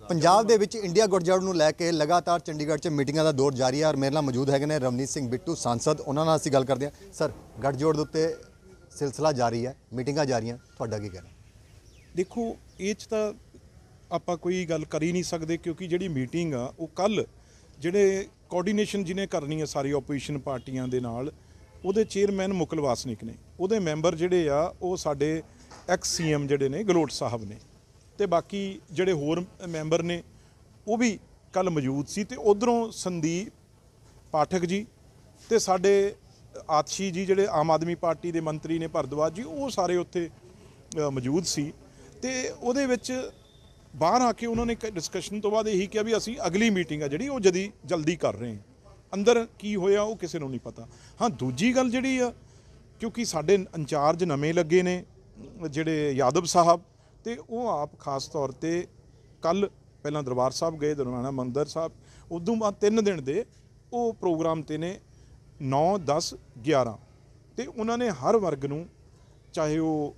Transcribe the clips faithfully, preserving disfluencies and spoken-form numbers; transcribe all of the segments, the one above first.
पंजाब ਦੇ ਵਿੱਚ ਇੰਡੀਆ ਗੁੱਟਜੋੜ ਨੂੰ ਲੈ ਕੇ ਲਗਾਤਾਰ ਚੰਡੀਗੜ੍ਹ 'ਚ ਮੀਟਿੰਗਾਂ ਦਾ ਦੌਰ ਜਾਰੀ ਹੈ ਔਰ ਮੇਰੇ ਨਾਲ ਮੌਜੂਦ ਹੈਗੇ ਨੇ ਰਵਨੀਤ ਸਿੰਘ ਬਿੱਟੂ सांसद। ਉਹਨਾਂ ਨਾਲ ਅਸੀਂ ਗੱਲ ਕਰਦੇ ਹਾਂ। ਸਰ, ਗੱਠਜੋੜ ਦੇ ਉੱਤੇ ਸਿਲਸਿਲਾ ਜਾਰੀ ਹੈ, ਮੀਟਿੰਗਾਂ ਜਾਰੀਆਂ, ਤੁਹਾਡਾ ਕੀ ਕਹਿਣਾ? ਦੇਖੋ, ਇਹ 'ਚ ਤਾਂ ਆਪਾਂ ਕੋਈ ਗੱਲ ਕਰ ਹੀ ਨਹੀਂ ਸਕਦੇ ਕਿਉਂਕਿ ਜਿਹੜੀ ਮੀਟਿੰਗ ਆ ਉਹ ਕੱਲ ਜਿਹੜੇ ਕੋਆਰਡੀਨੇਸ਼ਨ ਜਿਹਨੇ ਕਰਨੀ ਹੈ ਸਾਰੀ ਓਪੋਜੀਸ਼ਨ ਪਾਰਟੀਆਂ ਦੇ ਨਾਲ, ਉਹਦੇ ਚੇਅਰਮੈਨ ਮੁਕਲ ਵਾਸਨਿਕ ਨੇ, ਉਹਦੇ ਮੈਂਬਰ ਜਿਹੜੇ ਆ ਉਹ ਸਾਡੇ ਐਕਸ ਸੀ ਐਮ ਜਿਹੜੇ ਨੇ ਗਲੋਟ ਸਾਹਿਬ ਨੇ, ਤੇ ਬਾਕੀ ਜਿਹੜੇ ਹੋਰ ਮੈਂਬਰ ਨੇ ਉਹ ਵੀ ਕੱਲ ਮੌਜੂਦ ਸੀ। ਤੇ ਉਧਰੋਂ ਸੰਦੀਪ ਪਾਠਕ ਜੀ ਤੇ ਸਾਡੇ ਆਤਸ਼ੀ ਜੀ ਜਿਹੜੇ ਆਮ ਆਦਮੀ ਪਾਰਟੀ ਦੇ ਮੰਤਰੀ ਨੇ ਭਰਦਵਾਜ ਜੀ, ਉਹ ਸਾਰੇ ਉੱਥੇ ਮੌਜੂਦ ਸੀ। ਤੇ ਉਹਦੇ ਵਿੱਚ ਬਾਹਰ ਆ ਕੇ ਉਹਨਾਂ ਨੇ ਡਿਸਕਸ਼ਨ ਤੋਂ ਬਾਅਦ ਇਹੀ ਕਿਹਾ ਵੀ ਅਸੀਂ ਅਗਲੀ ਮੀਟਿੰਗ ਆ ਜਿਹੜੀ ਉਹ ਜਦੀ ਜਲਦੀ ਕਰ ਰਹੇ ਹਾਂ। ਅੰਦਰ ਕੀ ਹੋਇਆ ਉਹ ਕਿਸੇ ਨੂੰ ਨਹੀਂ ਪਤਾ। ਹਾਂ, ਦੂਜੀ ਗੱਲ ਜਿਹੜੀ ਆ, ਕਿਉਂਕਿ ਸਾਡੇ ਇੰਚਾਰਜ ਨਵੇਂ ਲੱਗੇ ਨੇ ਜਿਹੜੇ ਯਾਦਵ ਸਾਹਿਬ, ਤੇ ਉਹ ਆਪ ਖਾਸ ਤੌਰ ਤੇ ਕੱਲ ਪਹਿਲਾਂ ਦਰਬਾਰ ਸਾਹਿਬ ਗਏ, ਦਰਬਾਰਾ ਮੰਦਰ ਸਾਹਿਬ, ਉਦੋਂ ਬਾਅਦ ਤਿੰਨ ਦਿਨ ਦੇ ਉਹ ਪ੍ਰੋਗਰਾਮ ਤੇ ਨੇ ਨੌ ਦਸ ਗਿਆਰਾਂ। ਤੇ ਉਹਨਾਂ ਨੇ ਹਰ ਵਰਗ ਨੂੰ, ਚਾਹੇ ਉਹ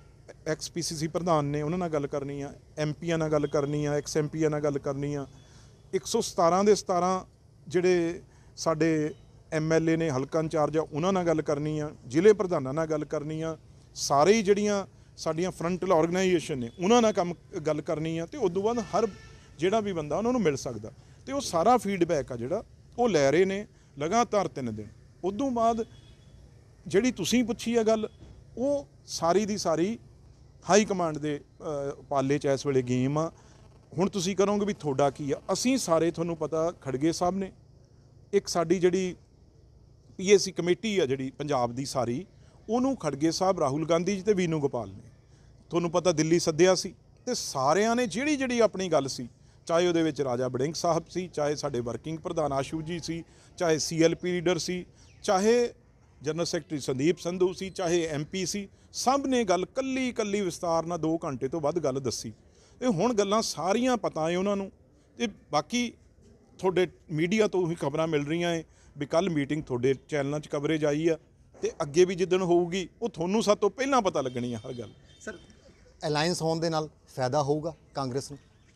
ਐਕਸ ਪੀ ਸੀ ਸੀ ਪ੍ਰਧਾਨ ਨੇ ਉਹਨਾਂ ਨਾਲ ਗੱਲ ਕਰਨੀ ਆ, ਐਮ ਪੀਆਂ ਨਾਲ ਗੱਲ ਕਰਨੀ ਆ, ਐਕਸ ਐਮ ਪੀਆਂ ਨਾਲ ਗੱਲ ਕਰਨੀ ਆ, ਇੱਕ ਸੌ ਸਤਾਰਾਂ ਦੇ ਸਤਾਰਾਂ ਜਿਹੜੇ ਸਾਡੇ ਐਮ ਐਲ ਏ ਨੇ ਹਲਕਾ ਇੰਚਾਰਜ ਆ ਉਹਨਾਂ ਨਾਲ ਗੱਲ ਕਰਨੀ ਆ, ਜ਼ਿਲ੍ਹੇ ਪ੍ਰਧਾਨਾਂ ਨਾਲ ਗੱਲ ਕਰਨੀ ਆ, ਸਾਰੇ ਹੀ ਜਿਹੜੀਆਂ ਸਾਡੀਆਂ ਫਰੰਟਲ ਆਰਗੇਨਾਈਜੇਸ਼ਨ ਨੇ ਉਹਨਾਂ ਨਾਲ ਕੰਮ ਗੱਲ ਕਰਨੀ ਆ। ਤੇ ਉਸ ਤੋਂ ਬਾਅਦ ਹਰ ਜਿਹੜਾ ਵੀ ਬੰਦਾ ਉਹਨਾਂ ਨੂੰ ਮਿਲ ਸਕਦਾ, ਤੇ ਉਹ ਸਾਰਾ ਫੀਡਬੈਕ ਆ ਜਿਹੜਾ ਉਹ ਲੈ ਰਹੇ ਨੇ ਲਗਾਤਾਰ ਤਿੰਨ ਦਿਨ। ਉਸ ਤੋਂ ਬਾਅਦ ਜਿਹੜੀ ਤੁਸੀਂ ਪੁੱਛੀ ਆ ਗੱਲ, ਉਹ ਸਾਰੀ ਦੀ ਸਾਰੀ ਹਾਈ ਕਮਾਂਡ ਦੇ ਪਾਲੇ 'ਚ ਇਸ ਵੇਲੇ ਗੇਮ ਆ। ਹੁਣ ਤੁਸੀਂ ਕਰੋਗੇ ਵੀ ਤੁਹਾਡਾ ਕੀ ਆ, ਅਸੀਂ ਸਾਰੇ ਤੁਹਾਨੂੰ ਪਤਾ ਖੜਗੇ ਸਾਹਿਬ ਨੇ, ਇੱਕ ਸਾਡੀ ਜਿਹੜੀ ਪੀ ਏ ਸੀ ਕਮੇਟੀ ਆ ਜਿਹੜੀ ਪੰਜਾਬ ਦੀ ਸਾਰੀ, ਉਹਨੂੰ ਖੜਗੇ ਸਾਹਿਬ, ਰਾਹੁਲ ਗਾਂਧੀ ਜੀ ਤੇ ਵੀਨੂ ਗੋਪਾਲ ਨੇ ਤੁਹਾਨੂੰ ਪਤਾ ਦਿੱਲੀ ਸੱਦਿਆ ਸੀ। ਤੇ ਸਾਰਿਆਂ ਨੇ ਜਿਹੜੀ ਜਿਹੜੀ ਆਪਣੀ ਗੱਲ ਸੀ, ਚਾਹੇ ਉਹਦੇ ਵਿੱਚ ਰਾਜਾ ਵੜਿੰਗ ਸਾਹਿਬ ਸੀ, ਚਾਹੇ ਸਾਡੇ ਵਰਕਿੰਗ ਪ੍ਰਧਾਨ ਆਸ਼ੂ ਜੀ ਸੀ, ਚਾਹੇ ਸੀ ਐਲ ਪੀ ਲੀਡਰ ਸੀ, ਚਾਹੇ ਜਨਰਲ ਸੈਕਟਰੀ ਸੰਦੀਪ ਸੰਧੂ ਸੀ, ਚਾਹੇ ਐਮ ਪੀ ਸੀ, ਸਭ ਨੇ ਗੱਲ ਕੱਲੀ ਕੱਲੀ ਵਿਸਤਾਰ ਨਾਲ ਦੋ ਘੰਟੇ ਤੋਂ ਵੱਧ ਗੱਲ ਦੱਸੀ। ਇਹ ਹੁਣ ਗੱਲਾਂ ਸਾਰੀਆਂ ਪਤਾ ਹੈ ਉਹਨਾਂ ਨੂੰ। ਤੇ ਬਾਕੀ ਤੁਹਾਡੇ ਮੀਡੀਆ ਤੋਂ ਹੀ ਖਬਰਾਂ ਮਿਲ ਰਹੀਆਂ ਹੈ ਵੀ ਕੱਲ ਮੀਟਿੰਗ ਤੁਹਾਡੇ ਚੈਨਲਾਂ 'ਚ ਕਵਰੇਜ ਆਈ ਆ, ਤੇ ਅੱਗੇ ਵੀ ਜਿੱਦਣ ਹੋਊਗੀ ਉਹ ਤੁਹਾਨੂੰ ਸਭ ਤੋਂ ਪਹਿਲਾਂ ਪਤਾ ਲੱਗਣੀ ਆ ਹਰ ਗੱਲ। ਸਰ, ਅਲਾਈਅੰਸ ਹੋਣ ਦੇ ਨਾਲ ਫਾਇਦਾ ਹੋਊਗਾ ਕਾਂਗਰਸ ਨੂੰ?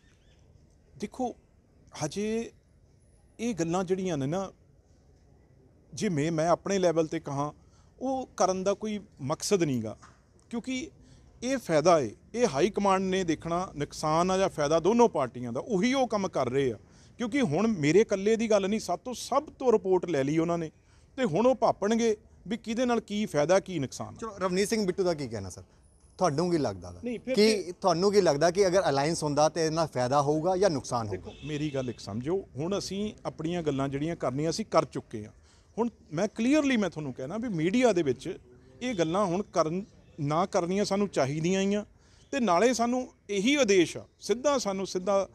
ਦੇਖੋ, ਹਜੇ ਇਹ ਗੱਲਾਂ ਜਿਹੜੀਆਂ ਨੇ ਨਾ, ਜਿਵੇਂ ਮੈਂ ਆਪਣੇ ਲੈਵਲ ਤੇ ਕਹਾਂ, ਉਹ ਕਰਨ ਦਾ ਕੋਈ ਮਕਸਦ ਨਹੀਂ ਗਾ, ਕਿਉਂਕਿ ਇਹ ਫਾਇਦਾ ਹੈ, ਇਹ ਹਾਈ ਕਮਾਂਡ ਨੇ ਦੇਖਣਾ ਨੁਕਸਾਨ ਆ ਜਾਂ ਫਾਇਦਾ ਦੋਨੋਂ ਪਾਰਟੀਆਂ ਦਾ, ਉਹੀ ਉਹ ਕੰਮ ਕਰ ਰਹੇ ਆ। ਕਿਉਂਕਿ ਹੁਣ ਮੇਰੇ ਇਕੱਲੇ ਦੀ ਗੱਲ ਨਹੀਂ, ਸਭ ਤੋਂ ਸਭ ਤੋਂ ਰਿਪੋਰਟ ਲੈ ਲਈ ਉਹਨਾਂ ਨੇ, ਤੇ ਹੁਣ ਉਹ ਭਾਪਣਗੇ ਵੀ ਕਿਹਦੇ ਨਾਲ ਕੀ ਫਾਇਦਾ ਕੀ ਨੁਕਸਾਨ। ਚਲੋ, ਰਵਨੀਤ ਸਿੰਘ ਬਿੱਟੂ ਦਾ ਕੀ ਕਹਿਣਾ ਸਰ? ਤੁਹਾਨੂੰ ਕੀ ਲੱਗਦਾ ਨਹੀਂ ਕਿ ਤੁਹਾਨੂੰ ਕੀ ਲੱਗਦਾ ਕਿ ਅਗਰ ਅਲਾਈਅੰਸ ਹੁੰਦਾ ਤੇ ਇਹਨਾਂ ਫਾਇਦਾ ਹੋਊਗਾ ਜਾਂ ਨੁਕਸਾਨ ਹੋਊਗਾ? ਦੇਖੋ, ਮੇਰੀ ਗੱਲ ਇੱਕ ਸਮਝੋ, ਹੁਣ ਅਸੀਂ ਆਪਣੀਆਂ ਗੱਲਾਂ ਜਿਹੜੀਆਂ ਕਰਨੀਆਂ ਅਸੀਂ ਕਰ ਚੁੱਕੇ ਹਾਂ। ਹੁਣ ਮੈਂ ਕਲੀਅਰਲੀ ਮੈਂ ਤੁਹਾਨੂੰ ਕਹਿਣਾ ਵੀ ਮੀਡੀਆ ਦੇ ਵਿੱਚ ਇਹ ਗੱਲਾਂ ਹੁਣ ਕਰਨ ਨਾ ਕਰਨੀਆਂ ਸਾਨੂੰ ਚਾਹੀਦੀਆਂ ਹੀ ਆ। ਤੇ ਨਾਲੇ ਸਾਨੂੰ ਇਹੀ ਆਦੇਸ਼ ਆ ਸਿੱਧਾ, ਸਾਨੂੰ ਸਿੱਧਾ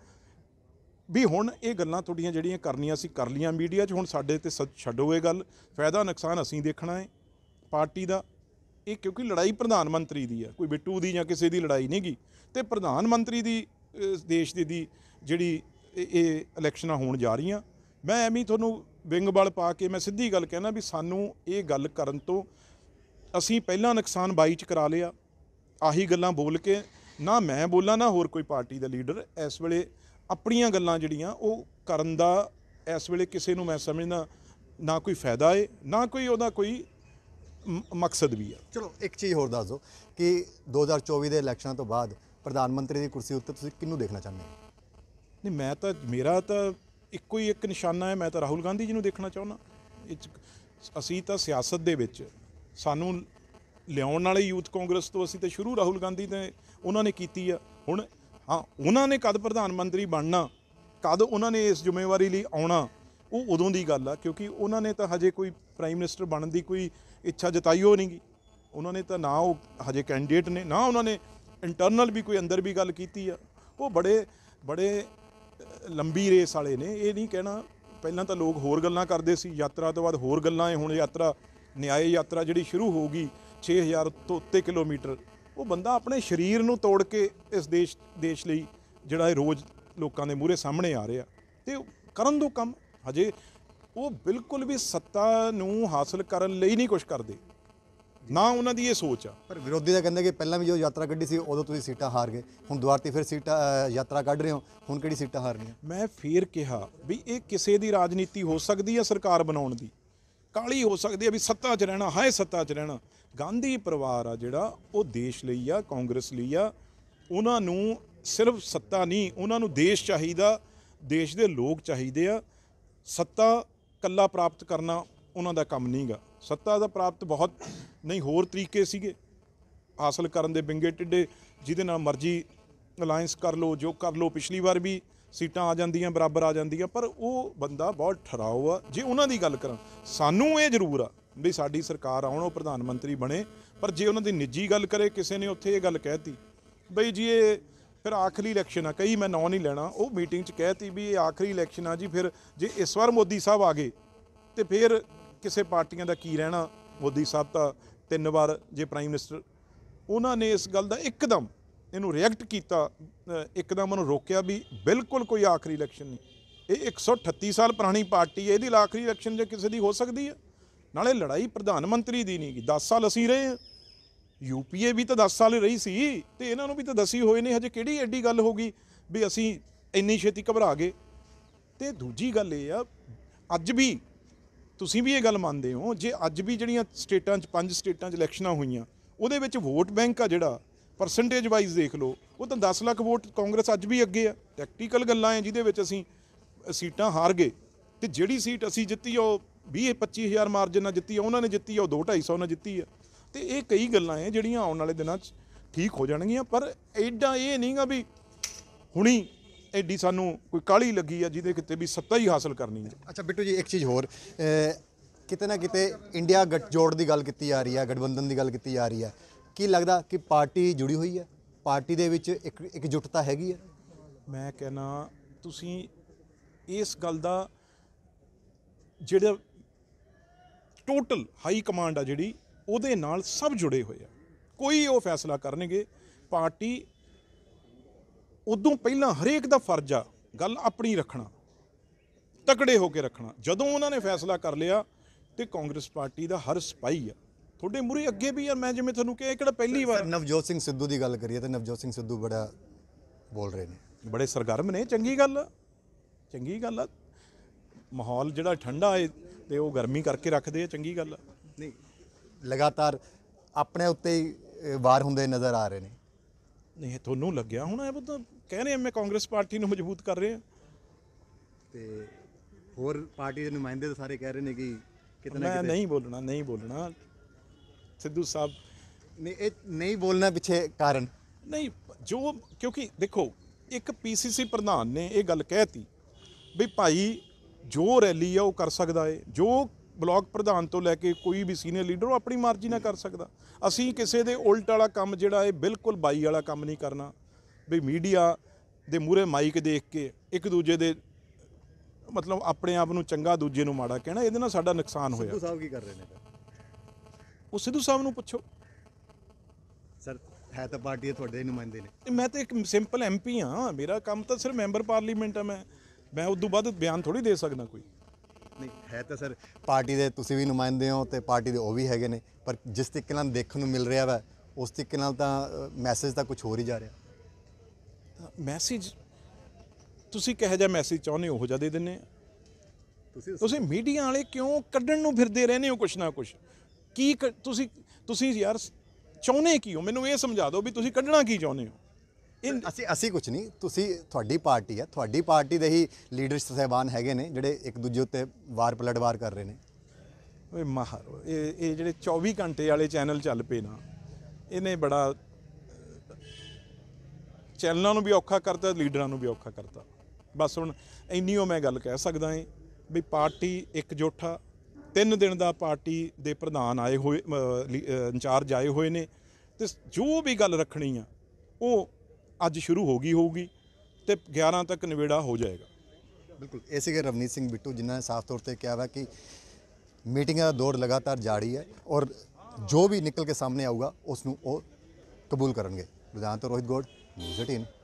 ਵੀ ਹੁਣ ਇਹ ਗੱਲਾਂ ਤੁਹਾਡੀਆਂ ਜਿਹੜੀਆਂ ਕਰਨੀਆਂ ਅਸੀਂ ਕਰ ਲੀਆਂ ਮੀਡੀਆ 'ਚ, ਹੁਣ ਸਾਡੇ ਤੇ ਛੱਡੋ ਇਹ ਗੱਲ, ਫਾਇਦਾ ਨੁਕਸਾਨ ਅਸੀਂ ਦੇਖਣਾ ਹੈ ਪਾਰਟੀ ਦਾ। ਇਹ ਕਿਉਂਕਿ ਲੜਾਈ ਪ੍ਰਧਾਨ ਮੰਤਰੀ ਦੀ ਆ, ਕੋਈ ਬਿੱਟੂ ਦੀ ਜਾਂ ਕਿਸੇ ਦੀ ਲੜਾਈ ਨਹੀਂ ਗੀ। ਤੇ ਪ੍ਰਧਾਨ ਮੰਤਰੀ ਦੀ ਦੇਸ਼ ਦੀ ਦੀ ਜਿਹੜੀ ਇਹ ਇਲੈਕਸ਼ਨਾਂ ਹੋਣ ਜਾ ਰਹੀਆਂ, ਮੈਂ ਐਵੇਂ ਤੁਹਾਨੂੰ ਵਿੰਗ ਬਲ ਪਾ ਕੇ ਮੈਂ ਸਿੱਧੀ ਗੱਲ ਕਹਿਣਾ ਵੀ ਸਾਨੂੰ ਇਹ ਗੱਲ ਕਰਨ ਤੋਂ ਅਸੀਂ ਪਹਿਲਾਂ ਨੁਕਸਾਨ ਬਾਈ 'ਚ ਕਰਾ ਲਿਆ। ਆਹੀ ਗੱਲਾਂ ਬੋਲ ਕੇ ਨਾ ਮੈਂ ਬੋਲਾਂ ਨਾ ਹੋਰ ਕੋਈ ਪਾਰਟੀ ਦਾ ਲੀਡਰ ਇਸ ਵੇਲੇ ਆਪਣੀਆਂ ਗੱਲਾਂ ਜਿਹੜੀਆਂ ਉਹ ਕਰਨ ਦਾ ਇਸ ਵੇਲੇ ਕਿਸੇ ਨੂੰ ਮੈਂ ਸਮਝਦਾ ਨਾ ਕੋਈ ਫਾਇਦਾ ਹੈ ਨਾ ਕੋਈ ਉਹਦਾ ਕੋਈ ਮਕਸਦ ਵੀ ਆ। ਚਲੋ, ਇੱਕ ਚੀਜ਼ ਹੋਰ ਦੱਸ ਦਿਓ ਕਿ ਦੋ ਹਜ਼ਾਰ ਚੌਵੀ ਦੇ ਇਲੈਕਸ਼ਨਾਂ ਤੋਂ ਬਾਅਦ ਪ੍ਰਧਾਨ ਮੰਤਰੀ ਦੀ ਕੁਰਸੀ ਉੱਤੇ ਤੁਸੀਂ ਕਿਹਨੂੰ ਦੇਖਣਾ ਚਾਹੁੰਦੇ ਹੋ? ਨਹੀਂ, ਮੈਂ ਤਾਂ ਮੇਰਾ ਤਾਂ ਇੱਕੋ ਹੀ ਇੱਕ ਨਿਸ਼ਾਨਾ ਹੈ, ਮੈਂ ਤਾਂ ਰਾਹੁਲ ਗਾਂਧੀ ਜੀ ਨੂੰ ਦੇਖਣਾ ਚਾਹੁੰਦਾ। ਅਸੀਂ ਤਾਂ ਸਿਆਸਤ ਦੇ ਵਿੱਚ ਸਾਨੂੰ ਲਿਆਉਣ ਵਾਲੇ ਯੂਥ ਕਾਂਗਰਸ ਤੋਂ ਅਸੀਂ ਤਾਂ ਸ਼ੁਰੂ ਰਾਹੁਲ ਗਾਂਧੀ ਤੇ ਉਹਨਾਂ ਨੇ ਕੀਤੀ ਆ। ਹੁਣ ਹਾਂ, ਉਹਨਾਂ ਨੇ ਕਦ ਪ੍ਰਧਾਨ ਮੰਤਰੀ ਬਣਨਾ, ਕਦ ਉਹਨਾਂ ਨੇ ਇਸ ਜ਼ਿੰਮੇਵਾਰੀ ਲਈ ਆਉਣਾ, ਉਹ ਉਦੋਂ ਦੀ ਗੱਲ ਆ, ਕਿਉਂਕਿ ਉਹਨਾਂ ਨੇ ਤਾਂ ਹਜੇ ਕੋਈ ਪ੍ਰਾਈਮ ਮਿਨਿਸਟਰ ਬਣਨ ਦੀ ਕੋਈ ਇੱਛਾ ਜਤਾਈ ਹੋ ਨਹੀਂ ਗੀ। ਉਹਨਾਂ ਨੇ ਤਾਂ ਨਾ ਉਹ ਹਜੇ ਕੈਂਡੀਡੇਟ ਨੇ, ਨਾ ਉਹਨਾਂ ਨੇ ਇੰਟਰਨਲ ਵੀ ਕੋਈ ਅੰਦਰ ਵੀ ਗੱਲ ਕੀਤੀ ਆ। ਉਹ ਬੜੇ ਬੜੇ ਲੰਬੀ ਰੇਸ ਵਾਲੇ ਨੇ, ਇਹ ਨਹੀਂ ਕਹਿਣਾ। ਪਹਿਲਾਂ ਤਾਂ ਲੋਕ ਹੋਰ ਗੱਲਾਂ ਕਰਦੇ ਸੀ, ਯਾਤਰਾ ਤੋਂ ਬਾਅਦ ਹੋਰ ਗੱਲਾਂ ਹੈ। ਹੁਣ ਯਾਤਰਾ ਨਿਆਏ ਯਾਤਰਾ ਜਿਹੜੀ ਸ਼ੁਰੂ ਹੋਊਗੀ ਛੇ ਹਜ਼ਾਰ ਤੋਂ ਉੱਤੇ ਕਿਲੋਮੀਟਰ, ਉਹ ਬੰਦਾ ਆਪਣੇ ਸਰੀਰ ਨੂੰ ਤੋੜ ਕੇ ਇਸ ਦੇਸ਼ ਦੇਸ਼ ਲਈ ਜਿਹੜਾ ਇਹ ਰੋਜ਼ ਲੋਕਾਂ ਦੇ ਮੂਹਰੇ ਸਾਹਮਣੇ ਆ ਰਿਹਾ, ਤੇ ਕਰਨ ਦੋ ਕੰਮ। ਹਜੇ ਉਹ ਬਿਲਕੁਲ ਵੀ ਸੱਤਾ ਨੂੰ ਹਾਸਲ ਕਰਨ ਲਈ ਨਹੀਂ ਕੁਛ ਕਰਦੇ। ਨਾ ਉਹਨਾਂ ਦੀ ਇਹ ਸੋਚ ਆ। ਪਰ ਵਿਰੋਧੀ ਤਾਂ ਕਹਿੰਦੇ ਕਿ ਪਹਿਲਾਂ ਵੀ ਜੋ ਯਾਤਰਾ ਕੱਢੀ ਸੀ ਉਦੋਂ ਤੁਸੀਂ ਸੀਟਾਂ ਹਾਰ ਗਏ, ਹੁਣ ਦੁਬਾਰਾ ਤੇ ਫਿਰ ਸੀਟਾਂ ਅ, ਯਾਤਰਾ ਕੱਢ ਰਹੇ ਹੋ, ਹੁਣ ਕਿਹੜੀ ਸੀਟਾਂ ਹਾਰਨੀਆਂ? ਮੈਂ ਫੇਰ ਕਿਹਾ ਵੀ ਇਹ ਕਿਸੇ ਦੀ ਰਾਜਨੀਤੀ ਹੋ ਸਕਦੀ ਆ ਸਰਕਾਰ ਬਣਾਉਣ ਦੀ, ਕਾਲੀ ਹੋ ਸਕਦੀ ਆ ਵੀ ਸੱਤਾ 'ਚ ਰਹਿਣਾ, ਹਾਏ ਸੱਤਾ 'ਚ ਰਹਿਣਾ। ਗਾਂਧੀ ਪਰਿਵਾਰ ਆ ਜਿਹੜਾ ਉਹ ਦੇਸ਼ ਲਈ ਆ, ਕਾਂਗਰਸ ਲਈ ਆ। ਉਹਨਾਂ ਨੂੰ ਸਿਰਫ ਸੱਤਾ ਨਹੀਂ, ਉਹਨਾਂ ਨੂੰ ਦੇਸ਼ ਚਾਹੀਦਾ, ਦੇਸ਼ ਦੇ ਲੋਕ ਚਾਹੀਦੇ ਆ। ਸੱਤਾ ਕੱਲਾ ਪ੍ਰਾਪਤ ਕਰਨਾ ਉਹਨਾਂ ਦਾ ਕੰਮ ਨਹੀਂਗਾ। ਸੱਤਾ ਦਾ ਪ੍ਰਾਪਤ ਬਹੁਤ ਨਹੀਂ ਹੋਰ ਤਰੀਕੇ ਸੀਗੇ ਹਾਸਲ ਕਰਨ ਦੇ, ਵਿੰਗੇ ਟਿੱਡੇ ਜਿਹਦੇ ਨਾਲ ਮਰਜ਼ੀ ਅਲਾਇੰਸ ਕਰ ਲਓ, ਜੋ ਕਰ ਲਓ। ਪਿਛਲੀ ਵਾਰ ਵੀ ਸੀਟਾਂ ਆ ਜਾਂਦੀਆਂ, ਬਰਾਬਰ ਆ ਜਾਂਦੀਆਂ, ਪਰ ਉਹ ਬੰਦਾ ਬਹੁਤ ਠਰਾਓ ਆ। ਜੇ ਉਹਨਾਂ ਦੀ ਗੱਲ ਕਰਾਂ, ਸਾਨੂੰ ਇਹ ਜ਼ਰੂਰ ਆ ਵੀ ਸਾਡੀ ਸਰਕਾਰ ਆਉਣ, ਉਹ ਪ੍ਰਧਾਨ ਮੰਤਰੀ ਬਣੇ, ਪਰ ਜੇ ਉਹਨਾਂ ਦੀ ਨਿੱਜੀ ਗੱਲ ਕਰੇ, ਕਿਸੇ ਨੇ ਉੱਥੇ ਇਹ ਗੱਲ ਕਹਿਤੀ ਬਈ ਜੀ ਇਹ ਫਿਰ ਆਖਰੀ ਇਲੈਕਸ਼ਨ ਆ, ਕਈ ਮੈਂ ਨਾਂ ਨਹੀਂ ਲੈਣਾ, ਉਹ ਮੀਟਿੰਗ 'ਚ ਕਹਿਤੀ ਵੀ ਇਹ ਆਖਰੀ ਇਲੈਕਸ਼ਨ ਆ ਜੀ, ਫਿਰ ਜੇ ਇਸ ਵਾਰ ਮੋਦੀ ਸਾਹਿਬ ਆ ਗਏ ਤੇ ਫਿਰ ਕਿਸੇ ਪਾਰਟੀਆਂ ਦਾ ਕੀ ਰਹਿਣਾ। ਮੋਦੀ ਸਾਹਿਬ ਤਾਂ ਤਿੰਨ ਵਾਰ ਜੇ ਪ੍ਰਾਈਮ ਮਿਨਿਸਟਰ, ਉਹਨਾਂ ਨੇ ਇਸ ਗੱਲ ਦਾ ਇੱਕਦਮ ਇਹਨੂੰ ਰਿਐਕਟ ਕੀਤਾ, ਇੱਕਦਮ ਉਹਨੂੰ ਰੋਕਿਆ ਵੀ ਬਿਲਕੁਲ ਕੋਈ ਆਖਰੀ ਇਲੈਕਸ਼ਨ ਨਹੀਂ। ਇਹ ਇੱਕ ਸੌ ਅਠੱਤੀ ਸਾਲ ਪੁਰਾਣੀ ਪਾਰਟੀ ਹੈ, ਇਹਦੀ ਆਖਰੀ ਇਲੈਕਸ਼ਨ ਜੇ ਕਿਸੇ ਦੀ ਹੋ ਸਕਦੀ ਹੈ? ਨਾਲੇ ਲੜਾਈ ਪ੍ਰਧਾਨ ਮੰਤਰੀ ਦੀ ਨਹੀਂ ਗੀ, ਦਸ ਸਾਲ ਅਸੀਂ ਰਹੇ ਹਾਂ, ਯੂਪੀਏ ਵੀ ਤਾਂ ਦਸ ਸਾਲ ਰਹੀ ਸੀ ਤੇ ਇਹਨਾਂ ਨੂੰ ਵੀ ਤਾਂ ਦਸੀ ਹੋਏ ਨੇ। ਹਜੇ ਕਿਹੜੀ ਐਡੀ ਗੱਲ ਹੋ ਗਈ ਵੀ ਅਸੀਂ ਇੰਨੀ ਛੇਤੀ ਘਬਰਾ ਗਏ? ਤੇ ਦੂਜੀ ਗੱਲ ਇਹ ਆ, ਅੱਜ ਵੀ ਤੁਸੀਂ ਵੀ ਇਹ ਗੱਲ ਮੰਨਦੇ ਹੋ, ਜੇ ਅੱਜ ਵੀ ਜਿਹੜੀਆਂ ਸਟੇਟਾਂ 'ਚ, ਪੰਜ ਸਟੇਟਾਂ 'ਚ ਇਲੈਕਸ਼ਨਾਂ ਹੋਈਆਂ, ਉਹਦੇ ਵਿੱਚ ਵੋਟ ਬੈਂਕ ਆ ਜਿਹੜਾ ਪਰਸੈਂਟੇਜ ਵਾਈਜ਼ ਦੇਖ ਲਓ, ਉਹ ਤਾਂ ਦਸ ਲੱਖ ਵੋਟ ਕਾਂਗਰਸ ਅੱਜ ਵੀ ਅੱਗੇ ਆ। ਟੈਕਟੀਕਲ ਗੱਲਾਂ ਹੈ ਜਿਹਦੇ ਵਿੱਚ ਅਸੀਂ ਸੀਟਾਂ ਹਾਰ ਗਏ, ਤੇ ਜਿਹੜੀ ਸੀਟ ਅਸੀਂ ਜਿੱਤੀ ਆ ਉਹ ਵੀਹ ਪੱਚੀ ਹਜ਼ਾਰ ਮਾਰਜਨ ਨਾਲ ਜਿੱਤੀ ਆ, ਉਹਨਾਂ ਨੇ ਜਿੱਤੀ ਆ ਉਹ ਦੋ ਢਾਈ ਸੌ ਨਾਲ ਜਿੱਤੀ ਆ। ਤੇ ਇਹ ਕਈ ਗੱਲਾਂ ਹੈ ਜਿਹੜੀਆਂ ਆਉਣ ਵਾਲੇ ਦਿਨਾਂ 'ਚ ਠੀਕ ਹੋ ਜਾਣਗੀਆਂ, ਪਰ ਐਡਾ ਇਹ ਨਹੀਂਗਾ ਵੀ ਹੁਣੀ ਐਡੀ ਸਾਨੂੰ ਕੋਈ ਕਾਹਲੀ ਲੱਗੀ ਆ ਜਿਹਦੇ ਕਿਤੇ ਵੀ ਸੱਤਾ ਹੀ ਹਾਸਲ ਕਰਨੀ ਹੈ। ਅੱਛਾ ਬਿੱਟੂ ਜੀ, ਇੱਕ ਚੀਜ਼ ਹੋਰ, ਅ, ਕਿਤੇ ਨਾ ਕਿਤੇ ਇੰਡੀਆ ਗੱਠਜੋੜ ਦੀ ਗੱਲ ਕੀਤੀ ਜਾ ਰਹੀ ਹੈ, ਗਠਬੰਧਨ ਦੀ ਗੱਲ ਕੀਤੀ ਜਾ ਰਹੀ ਹੈ। ਕੀ ਲੱਗਦਾ ਕਿ ਪਾਰਟੀ ਜੁੜੀ ਹੋਈ ਹੈ, ਪਾਰਟੀ ਦੇ ਵਿੱਚ ਇੱਕ ਇਕਜੁੱਟਤਾ ਹੈਗੀ ਹੈ? ਮੈਂ ਕਹਿੰਦਾ ਤੁਸੀਂ ਇਸ ਗੱਲ ਦਾ, ਜਿਹੜਾ ਟੋਟਲ ਹਾਈ ਕਮਾਂਡ ਆ ਜਿਹੜੀ, ਉਹਦੇ ਨਾਲ ਸਭ ਜੁੜੇ ਹੋਏ ਆ। ਕੋਈ ਉਹ ਫੈਸਲਾ ਕਰਨਗੇ, ਪਾਰਟੀ ਉਦੋਂ ਪਹਿਲਾਂ ਹਰੇਕ ਦਾ ਫਰਜ਼ ਆ ਗੱਲ ਆਪਣੀ ਰੱਖਣਾ, ਤਕੜੇ ਹੋ ਕੇ ਰੱਖਣਾ। ਜਦੋਂ ਉਹਨਾਂ ਨੇ ਫੈਸਲਾ ਕਰ ਲਿਆ ਤੇ ਕਾਂਗਰਸ ਪਾਰਟੀ ਦਾ ਹਰ ਸਿਪਾਹੀ ਆ ਤੁਹਾਡੇ ਮੂਹਰੇ ਅੱਗੇ ਵੀ। ਯਾਰ ਮੈਂ ਜਿਵੇਂ ਤੁਹਾਨੂੰ ਕਿਹਾ, ਇਹ ਕਿਹੜਾ ਪਹਿਲੀ ਵਾਰ। ਨਵਜੋਤ ਸਿੰਘ ਸਿੱਧੂ ਦੀ ਗੱਲ ਕਰੀਏ ਤਾਂ ਨਵਜੋਤ ਸਿੰਘ ਸਿੱਧੂ ਬੜਾ ਬੋਲ ਰਹੇ ਨੇ, ਬੜੇ ਸਰਗਰਮ ਨੇ, ਚੰਗੀ ਗੱਲ ਆ, ਚੰਗੀ ਗੱਲ ਆ। ਮਾਹੌਲ ਜਿਹੜਾ ਠੰਡਾ ਹੈ ਤੇ ਉਹ ਗਰਮੀ ਕਰਕੇ ਰੱਖਦੇ ਆ, ਚੰਗੀ ਗੱਲ ਆ। ਨਹੀਂ, ਲਗਾਤਾਰ ਆਪਣੇ ਉੱਤੇ ਹੀ ਵਾਰ ਹੁੰਦੇ ਨਜ਼ਰ ਆ ਰਹੇ ਨੇ। ਨਹੀਂ, ਤੁਹਾਨੂੰ ਲੱਗਿਆ ਹੁਣ ਇਹ ਤਾਂ ਕਹਿ ਰਹੇ ਮੈਂ ਕਾਂਗਰਸ ਪਾਰਟੀ ਨੂੰ ਮਜ਼ਬੂਤ ਕਰ ਰਹੇ ਹਾਂ, ਤੇ ਹੋਰ ਪਾਰਟੀ ਦੇ ਨੁਮਾਇੰਦੇ ਤਾਂ ਸਾਰੇ ਕਹਿ ਰਹੇ ਨੇ ਕਿ ਕਿਤੇ ਨਾ ਮੈਂ ਕਿਤੇ ਨਹੀਂ ਬੋਲਣਾ, ਨਹੀਂ ਬੋਲਣਾ ਸਿੱਧੂ ਸਾਹਿਬ। ਨਹੀਂ, ਇਹ ਨਹੀਂ ਬੋਲਣਾ ਪਿੱਛੇ ਕਾਰਨ ਨਹੀਂ, ਜੋ ਕਿਉਂਕਿ ਦੇਖੋ, ਇੱਕ ਪੀਸੀਸੀ ਪ੍ਰਧਾਨ ਨੇ ਇਹ ਗੱਲ ਕਹਿਤੀ ਵੀ ਭਾਈ ਜੋ ਰੈਲੀ ਆ ਉਹ ਕਰ ਸਕਦਾ ਹੈ, ਜੋ ਬਲਾਕ ਪ੍ਰਧਾਨ ਤੋਂ ਲੈ ਕੇ ਕੋਈ ਵੀ ਸੀਨੀਅਰ ਲੀਡਰ ਉਹ ਆਪਣੀ ਮਰਜ਼ੀ ਨਾਲ ਕਰ ਸਕਦਾ। ਅਸੀਂ ਕਿਸੇ ਦੇ ਉਲਟ ਵਾਲਾ ਕੰਮ ਜਿਹੜਾ ਇਹ ਬਿਲਕੁਲ ਬਾਈ ਵਾਲਾ ਕੰਮ ਨਹੀਂ ਕਰਨਾ ਵੀ ਮੀਡੀਆ ਦੇ ਮੂਹਰੇ ਮਾਈਕ ਦੇਖ ਕੇ ਇੱਕ ਦੂਜੇ ਦੇ ਮਤਲਬ ਆਪਣੇ ਆਪ ਨੂੰ ਚੰਗਾ ਦੂਜੇ ਨੂੰ ਮਾੜਾ ਕਹਿਣਾ, ਇਹਦੇ ਨਾਲ ਸਾਡਾ ਨੁਕਸਾਨ ਹੋਇਆ। ਸਿੱਧੂ ਸਾਹਿਬ ਕੀ ਕਰ ਰਹੇ ਨੇ? ਉਹ ਸਿੱਧੂ ਸਾਹਿਬ ਨੂੰ ਪੁੱਛੋ। ਸਰ, ਹੈ ਤਾਂ ਪਾਰਟੀ ਦੇ ਤੁਹਾਡੇ ਨੁਮਾਇੰਦੇ ਨੇ। ਮੈਂ ਤਾਂ ਇੱਕ ਸਿੰਪਲ ਐਮਪੀ ਹਾਂ, ਮੇਰਾ ਕੰਮ ਤਾਂ ਸਿਰਫ ਮੈਂਬਰ ਪਾਰਲੀਮੈਂਟ ਆ। ਮੈਂ ਮੈਂ ਉਦੋਂ ਬਾਅਦ ਬਿਆਨ ਥੋੜੀ ਦੇ ਸਕਦਾ ਕੋਈ। ਨਹੀਂ, ਹੈ ਤਾਂ ਸਰ ਪਾਰਟੀ ਦੇ ਤੁਸੀਂ ਵੀ ਨੁਮਾਇੰਦੇ ਹੋ ਤੇ ਪਾਰਟੀ ਦੇ ਉਹ ਵੀ ਹੈਗੇ ਨੇ, ਪਰ ਜਿਸ ਤਰੀਕੇ ਨਾਲ ਦੇਖਣ ਨੂੰ ਮਿਲ ਰਿਹਾ ਵਾ ਉਸ ਤਰੀਕੇ ਨਾਲ ਤਾਂ ਮੈਸੇਜ ਤਾਂ ਕੁਝ ਹੋਰ ਹੀ ਜਾ ਰਿਹਾ। ਮੈਸੇਜ ਤੁਸੀਂ ਕਿਹੋ ਜਿਹਾ ਮੈਸੇਜ ਚਾਹੁੰਦੇ ਹੋ ਉਹ ਜਿਹਾ ਦੇ ਦਿੰਦੇ ਆ। ਤੁਸੀਂ ਤੁਸੀਂ ਮੀਡੀਆ ਵਾਲੇ ਕਿਉਂ ਕੱਢਣ ਨੂੰ ਫਿਰਦੇ ਰਹਿੰਦੇ ਹੋ ਕੁਛ ਨਾ ਕੁਛ? ਕੀ ਕ- ਤੁਸੀਂ ਤੁਸੀਂ ਯਾਰ ਚਾਹੁੰਦੇ ਕੀ ਹੋ? ਮੈਨੂੰ ਇਹ ਸਮਝਾ ਦਿਓ ਵੀ ਤੁਸੀਂ ਕੱਢਣਾ ਕੀ ਚਾਹੁੰਦੇ ਹੋ। ਇਹ ਅਸੀਂ ਅਸੀਂ ਕੁਝ ਨਹੀਂ, ਤੁਸੀਂ ਤੁਹਾਡੀ ਪਾਰਟੀ ਹੈ, ਤੁਹਾਡੀ ਪਾਰਟੀ ਦੇ ਹੀ ਲੀਡਰ ਸਾਹਿਬਾਨ ਹੈਗੇ ਨੇ ਜਿਹੜੇ ਇੱਕ ਦੂਜੇ ਉੱਤੇ ਵਾਰ ਪਲਟਵਾਰ ਕਰ ਰਹੇ ਨੇ। ਓਏ ਮਾਹਰ, ਇਹ ਇਹ ਜਿਹੜੇ ਚੌਵੀ ਘੰਟੇ ਵਾਲੇ ਚੈਨਲ ਚੱਲ ਪਏ ਨਾ, ਇਹਨੇ ਬੜਾ ਚੈਨਲਾਂ ਨੂੰ ਵੀ ਔਖਾ ਕਰਤਾ, ਲੀਡਰਾਂ ਨੂੰ ਵੀ ਔਖਾ ਕਰਤਾ। ਬਸ ਹੁਣ ਇੰਨੀ ਉਹ ਮੈਂ ਗੱਲ ਕਹਿ ਸਕਦਾ ਹਾਂ ਵੀ ਪਾਰਟੀ ਇਕਜੁੱਟ ਆ। ਤਿੰਨ ਦਿਨ ਦਾ ਪਾਰਟੀ ਦੇ ਪ੍ਰਧਾਨ ਆਏ ਹੋਏ, ਇੰਚਾਰਜ ਆਏ ਹੋਏ ਨੇ, ਤੇ ਜੋ ਵੀ ਗੱਲ ਰੱਖਣੀ ਆ ਉਹ ਅੱਜ ਸ਼ੁਰੂ ਹੋ ਗਈ ਹੋਊਗੀ ਤੇ ਗਿਆਰਾਂ ਤੱਕ ਨਿਬੇੜਾ ਹੋ ਜਾਏਗਾ। ਬਿਲਕੁਲ, ਇਹ ਸੀਗੇ ਰਵਨੀਤ ਸਿੰਘ ਬਿੱਟੂ ਜਿਨ੍ਹਾਂ ਨੇ ਸਾਫ਼ ਤੌਰ ਤੇ ਕਿਹਾ ਵਾ ਕਿ ਮੀਟਿੰਗਾਂ ਦਾ ਦੌਰ ਲਗਾਤਾਰ ਜਾਰੀ ਹੈ ਔਰ ਜੋ ਵੀ ਨਿਕਲ ਕੇ ਸਾਹਮਣੇ ਆਊਗਾ ਉਸ ਨੂੰ ਉਹ ਕਬੂਲ ਕਰਨਗੇ। ਲੁਧਿਆਣਾ ਤੋਂ ਰੋਹਿਤ ਗੌੜ, ਨਿਊਜ਼ ਅਠਾਰਾਂ।